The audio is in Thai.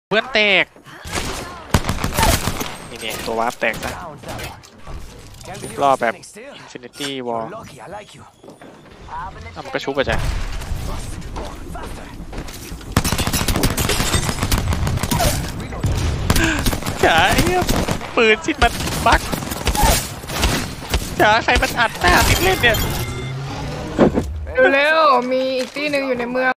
เพื่อนแตกนี่เนี่ยตัววาร์ปแตกซะรอแบบ Infinity Wall มันก็ชุบไปจ้ะจ๋าไอ้ปืนชิดมันบักจ๋าใครมันอัดหน้าติดเล่นเนี่ยเร็วๆมีอีกที่หนึ่งอยู่ในเมือง